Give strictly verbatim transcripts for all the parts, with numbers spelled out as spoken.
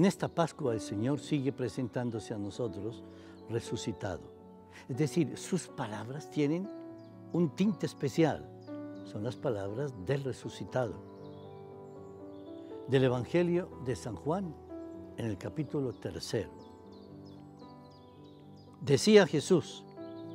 En esta Pascua el Señor sigue presentándose a nosotros resucitado. Es decir, sus palabras tienen un tinte especial. Son las palabras del resucitado. Del Evangelio de San Juan, en el capítulo tercero. Decía Jesús: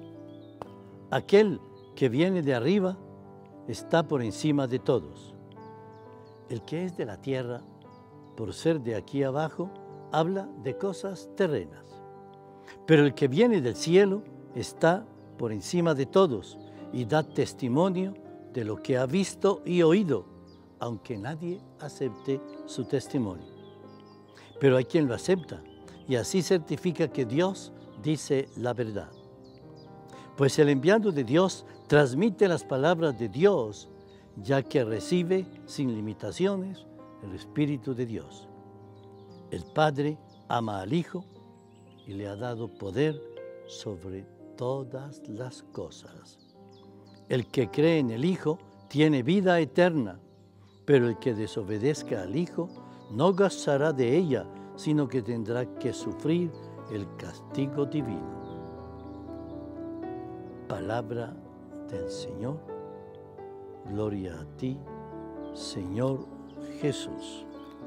aquel que viene de arriba está por encima de todos. El que es de la tierra, por ser de aquí abajo, habla de cosas terrenas. Pero el que viene del cielo está por encima de todos y da testimonio de lo que ha visto y oído, aunque nadie acepte su testimonio. Pero hay quien lo acepta y así certifica que Dios dice la verdad. Pues el enviado de Dios transmite las palabras de Dios, ya que recibe sin limitaciones el Espíritu de Dios. El Padre ama al Hijo y le ha dado poder sobre todas las cosas. El que cree en el Hijo tiene vida eterna, pero el que desobedezca al Hijo no gozará de ella, sino que tendrá que sufrir el castigo divino. Palabra del Señor. Gloria a ti, Señor Jesús.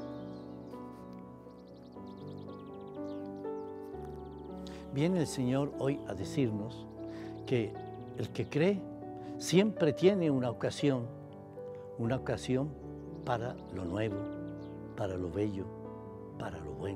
Viene el Señor hoy a decirnos que el que cree siempre tiene una ocasión, una ocasión para lo nuevo, para lo bello, para lo bueno.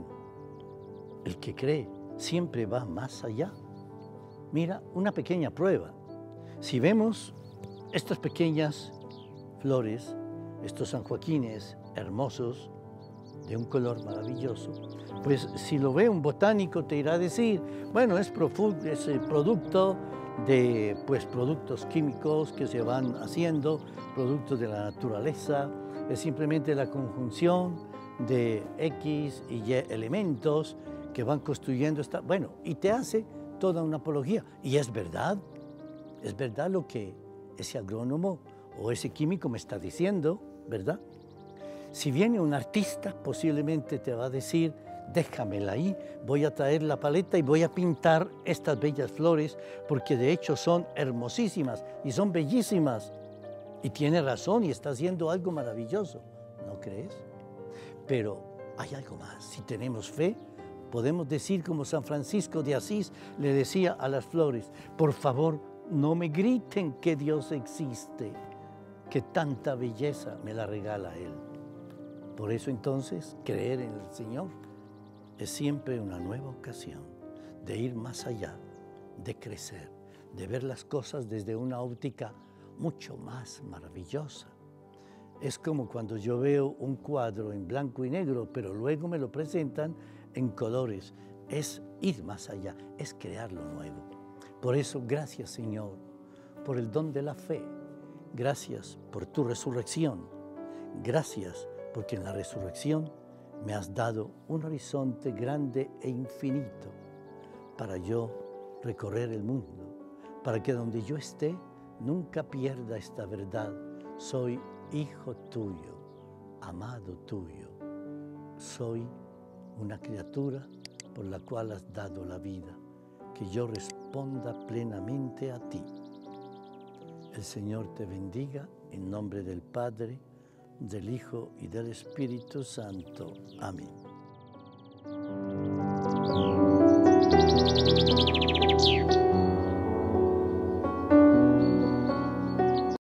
El que cree siempre va más allá. Mira, una pequeña prueba. Si vemos estas pequeñas flores, estos sanjoaquines hermosos, de un color maravilloso, pues si lo ve un botánico te irá a decir, bueno, es, es el producto de pues, productos químicos que se van haciendo, productos de la naturaleza, es simplemente la conjunción de X y Y elementos que van construyendo esta, bueno, y te hace toda una apología. Y es verdad, es verdad lo que ese agrónomo o ese químico me está diciendo, ¿verdad? Si viene un artista, posiblemente te va a decir, déjamela ahí, voy a traer la paleta y voy a pintar estas bellas flores, porque de hecho son hermosísimas y son bellísimas. Y tiene razón y está haciendo algo maravilloso, ¿no crees? Pero hay algo más. Si tenemos fe, podemos decir como San Francisco de Asís le decía a las flores, por favor, no me griten que Dios existe, que tanta belleza me la regala Él. Por eso entonces, creer en el Señor es siempre una nueva ocasión de ir más allá, de crecer, de ver las cosas desde una óptica mucho más maravillosa. Es como cuando yo veo un cuadro en blanco y negro, pero luego me lo presentan en colores. Es ir más allá, es crear lo nuevo. Por eso, gracias, Señor, por el don de la fe. Gracias por tu resurrección. Gracias porque en la resurrección me has dado un horizonte grande e infinito para yo recorrer el mundo, para que donde yo esté nunca pierda esta verdad. Soy hijo tuyo, amado tuyo. Soy una criatura por la cual has dado la vida, que yo responda plenamente a ti. El Señor te bendiga en nombre del Padre, del Hijo y del Espíritu Santo. Amén.